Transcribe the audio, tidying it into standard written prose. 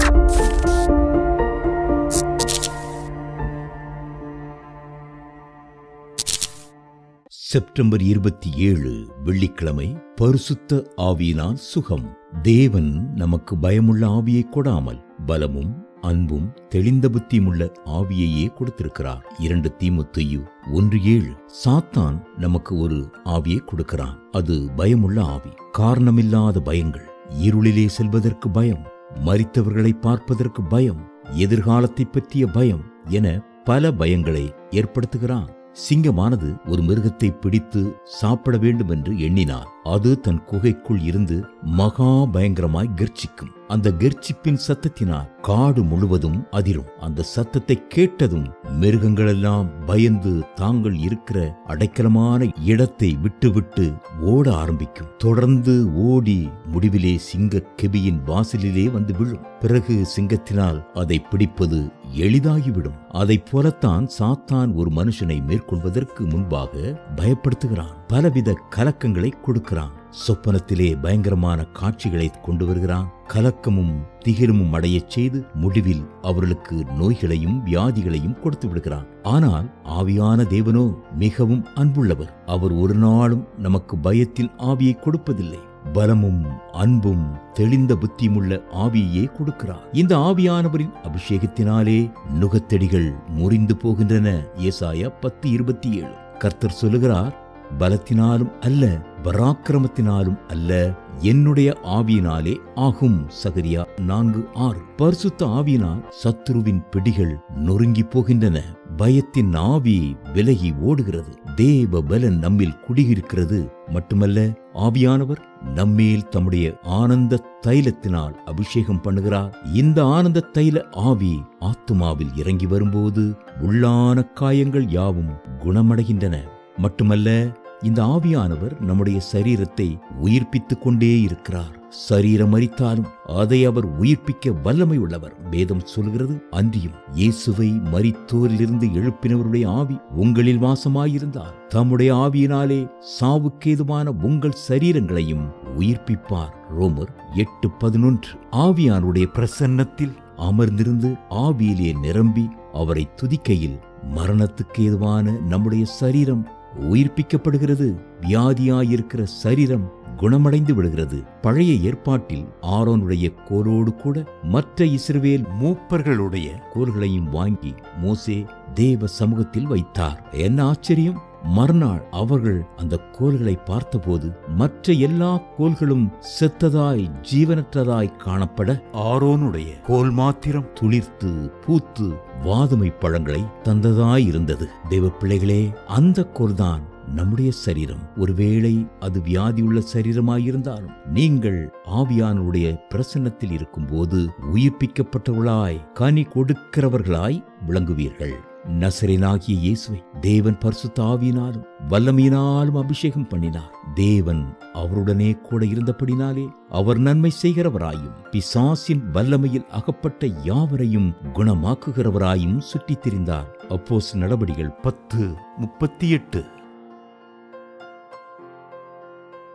September 27 வெள்ளிக்கிழமை. பரிசுத்த ஆவியினால் சுகம். தேவன் நமக்கு பயமுள்ள ஆவியை கொடாமல் பலமும் அன்பும் தெளிந்த புத்தியுமுள்ள ஆவியையே கொடுத்திருக்கிறார். 2 தீமோத்தேயு 1:7. சாத்தான் நமக்கு ஒரு ஆவியை கொடுக்கிறான். அது பயமுள்ள ஆவி. காரணமில்லாத பயங்கள், இருளிலே செல்வதற்கு பயம், மரித்தவர்களை பார்ப்பதற்கு பயம், எதிர்காலத்தை பற்றிய பயம் என பல பயங்களை ஏற்படுத்துகிறான். சிங்கமானது ஒரு மிருகத்தை பிடித்து சாப்பிட வேண்டும் என்று எண்ணினார். அது தன் குகைக்குள் இருந்து மகா பயங்கரமாய் கர்ச்சிக்கும். அந்த கர்ச்சிப்பின் சத்தத்தினால் காடு முழுவதும் அதிரும். அந்த சத்தத்தை கேட்டதும் மிருகங்களெல்லாம் பயந்து தாங்கள் இருக்கிற அடைக்கலமான இடத்தை விட்டு ஓட ஆரம்பிக்கும். தொடர்ந்து ஓடி முடிவிலே சிங்க கெபியின் வாசலிலே வந்து விழும். பிறகு சிங்கத்தினால் அதை பிடிப்பது எளிதாகிவிடும். அதை போலத்தான் சாத்தான் ஒரு மனுஷனை மேற்கொள்வதற்கு முன்பாக பயப்படுத்துகிறான். பலவித கலக்கங்களை கொடுக்கிறான். சொப்பனத்திலே பயங்கரமான காட்சிகளை கொண்டு வருகிறான். கலக்கமும் திகிலும் அடையச் செய்து முடிவில் அவர்களுக்கு நோய்களையும் வியாதிகளையும் கொடுத்து விடுகிறான். ஆனால் ஆவியான தேவனோ மிகவும் அன்புள்ளவர். அவர் ஒரு நாளும் நமக்கு பயத்தின் ஆவியை கொடுப்பதில்லை. பலமும் அன்பும் தெளிந்த புத்தியுமுள்ள ஆவியே கொடுக்கிறார். இந்த ஆவியானவரின் அபிஷேகத்தினாலே நுகத்தடிகள் முறிந்து போகின்றன. ஏசாயா 10:27. கர்த்தர் சொல்லுகிறார், பலத்தினாலும் அல்ல, பராக்கிரமத்தினாலும் அல்ல, என்னுடைய ஆவியினாலே ஆகும். சகரியா 4:6. பரிசுத்த ஆவியினால் சத்துருவின் பிடிகள் நொறுங்கி போகின்றன. பயத்தின் ஆவி விலகி ஓடுகிறது. தேவ பலன் நம்மில் குடியிருக்கிறது. மட்டுமல்ல, ஆவியானவர் நம்மேல் தம்முடைய ஆனந்த தைலத்தினால் அபிஷேகம் பண்ணுகிறார். இந்த ஆனந்த தைல ஆவி ஆத்துமாவில் இறங்கி வரும்போது உள்ளான காயங்கள் யாவும் குணமடைகின்றன. மட்டுமல்ல, இந்த ஆவியானவர் நம்முடைய சரீரத்தை உயிர்ப்பித்துக் கொண்டே இருக்கிறார். சரீரம் மரித்தாலும் அதை அவர் உயிர்ப்பிக்க வல்லமை உள்ளவர். வேதம் சொல்கிறது, அன்றியும் இயேசுவை மரித்தோரிலிருந்து எழுப்பினவருடைய ஆவி உங்களில் வாசமாயிருந்தார். தம்முடைய ஆவியினாலே சாவுக்கேதுவான உங்கள் சரீரங்களையும் உயிர்ப்பிப்பார். ரோமர் 8:11. ஆவியானுடைய பிரசன்னத்தில் அமர்ந்திருந்து ஆவியிலே நிரம்பி அவரை துதிக்கையில் மரணத்துக்கு ஏதுவான நம்முடைய சரீரம் உயிர்ப்பிக்கப்படுகிறது. வியாதியாயிருக்கிற சரீரம் குணமடைந்து விடுகிறது. பழைய ஏற்பாட்டில் ஆரோனுடைய கோலோடு கூட மற்ற இஸ்ரவேல் மூப்பர்களுடைய கோல்களையும் வாங்கி மோசே தேவ சமூகத்தில் வைத்தார். என்ன ஆச்சரியம்! மறுநாள் அவர்கள் அந்த கோல்களை பார்த்தபோது மற்ற எல்லா கோல்களும் செத்ததாய் ஜீவனற்றதாய் காணப்பட, ஆரோனுடைய கோல் மாத்திரம் துளிர்த்து பூத்து வாதுமை பழங்களை தந்ததாயிருந்தது. தேவ பிள்ளைகளே, அந்த கோல்தான் நம்முடைய சரீரம். ஒருவேளை அது வியாதியுள்ள சரீரமாயிருந்தாலும் நீங்கள் ஆவியானுடைய பிரசன்னத்தில் இருக்கும் போது உயிர்ப்பிக்கப்பட்டவர்களாய் கனி கொடுக்கிறவர்களாய் விளங்குவீர்கள். நசரேயனாகிய இயேசுவை தேவன் பரிசுத்த ஆவியினாலும் வல்லமையினாலும் அபிஷேகம் பண்ணினார். தேவன் அவருடனே கூட இருந்தபடினாலே அவர் நன்மை செய்கிறவராயும் பிசாசின் வல்லமையில் அகப்பட்ட யாவரையும் குணமாக்குகிறவராயும் சுற்றித் திரிந்தார். அப்போஸ்தலர் நடபடிகள் 10:38.